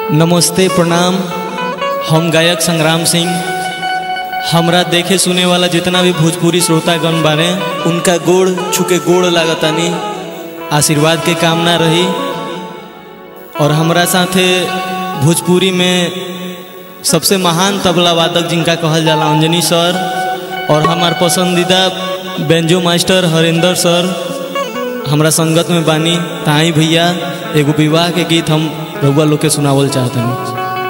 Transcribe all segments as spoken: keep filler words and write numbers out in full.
नमस्ते प्रणाम। हम गायक संग्राम सिंह। हमरा देखे सुने वाला जितना भी भोजपुरी श्रोतागण बारे उनका गोड़ छुके गोड़ लागतानी, आशीर्वाद के कामना रही। और हमरा साथे भोजपुरी में सबसे महान तबला वादक जिनका कहल जाला अंजनी सर, और हमार पसंदीदा बेंजो मास्टर हरिंदर सर हमरा संगत में बानी। ताई भैया एगो विवाह के गीत हम रउआ लोग के सुनावल चाहते हैं।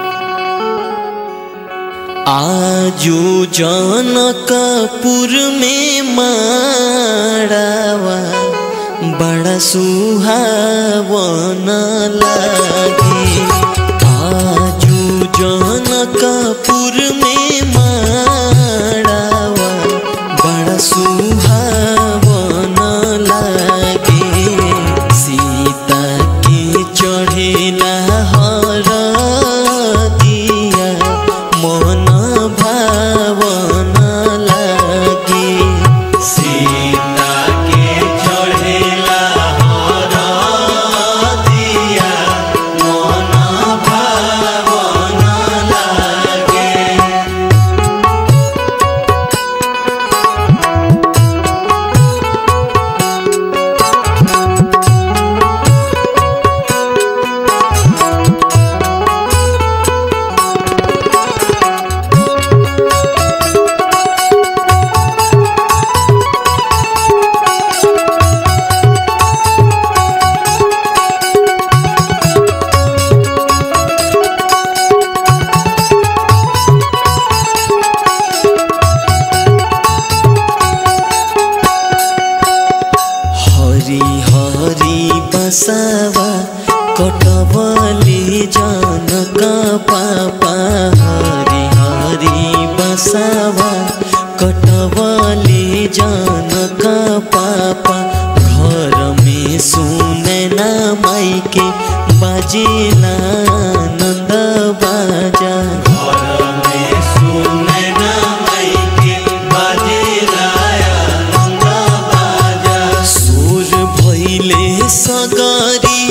आजू जनकपुर में माड़ावा बड़ा सुहावन लागे। आजू जनकपुर में माड़ावा बड़ा सुहावन लागे। सीता के चढ़ेला हरदिया मन भावन लागे। सीता के चढ़ेला हरदिया मन भावन लागे। बसवा कटवले जनक पापा। हरि हरि बसवा कटवले जनक पापा। घर में सुनैना माई के बाजेला नंद बाजा। घर में सुनैना माई के बाजेला नंद बाजा। सुर भइले सगरी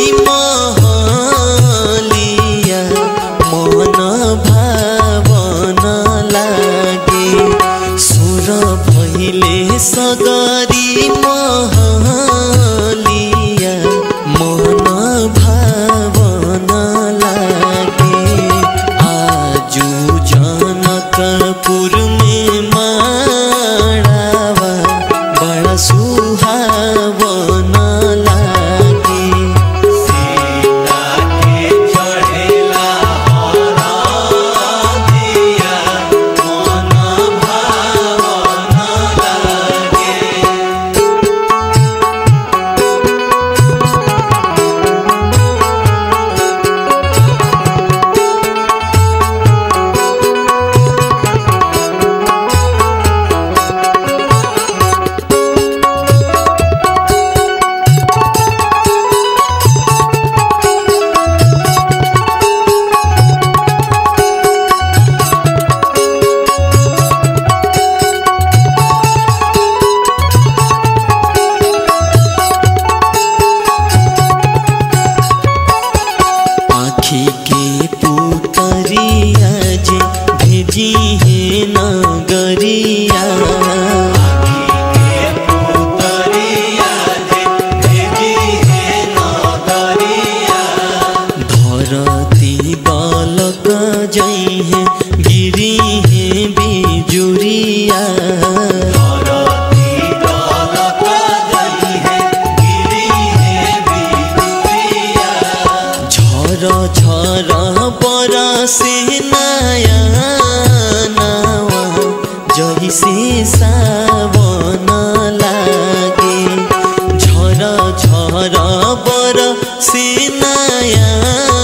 महलिया मन भावन लागे। सुर भइले सगरी महलिया मन भावन लागे। आजू जनकपुर में माड़ावा बड़ा सुहावन लागे। सीता के चढ़ेला हरदिया मन भावन लागे। आँखी के पुतरिया जे भेजी है नगरिया। आँखी के पुतरिया जे भेजी है नगरिया। धरती बालक जई है गिरी है बिजुरिया। धरती बालक जई है गिरी है बिजुरिया। झर झर बरसे नयनवा जइसे सावन लागे। झर झर बरसे नयनवा